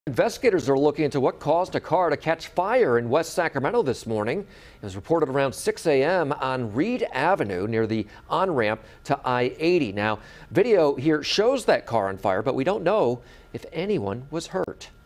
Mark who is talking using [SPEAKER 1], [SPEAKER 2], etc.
[SPEAKER 1] Investigators are looking into what caused a car to catch fire in West Sacramento this morning. It was reported around 6 a.m. on Reed Avenue near the on-ramp to I-80. Now, video here shows that car on fire, but we don't know if anyone was hurt.